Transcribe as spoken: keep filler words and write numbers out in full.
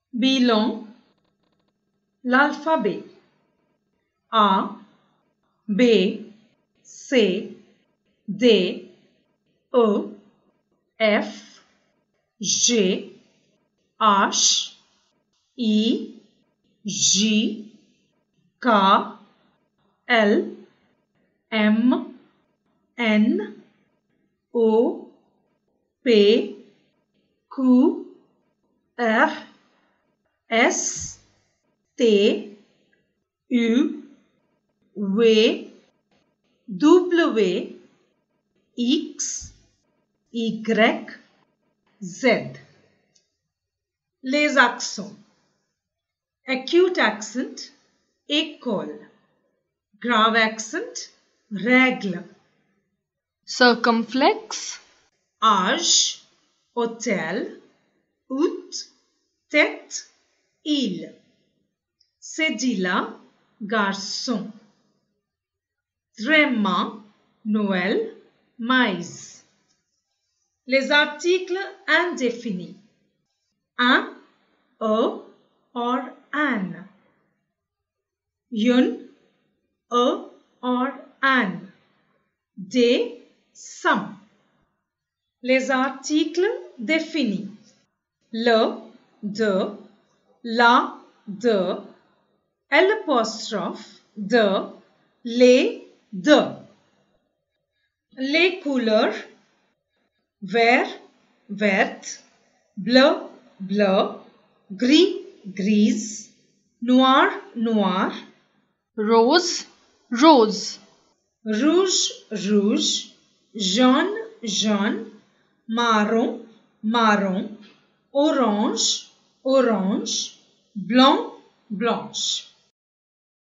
belong, l'alphabet. A, B, C, D, E, F, G, H, I, J, K, L, M, N, O, P, Q, R, S, T, U, V, W, X, Y, Z. Les accents. Acute accent, école. Grave accent, règle. Circumflex, Âge, hôtel, août, tête, île. Cédilla, garçon. Tréma, Noël, maïs. Les articles indéfinis. Un, e or an. Une, e or an. Des, some. Les articles définis. Le, de, la, de, l'apostrophe, de, les, de. Les couleurs. Vert, verte, bleu, bleu, gris, grise, noir, noir, rose, rose, rouge, rouge, jaune, jaune, marron, marron, orange, orange, blanc, blanche.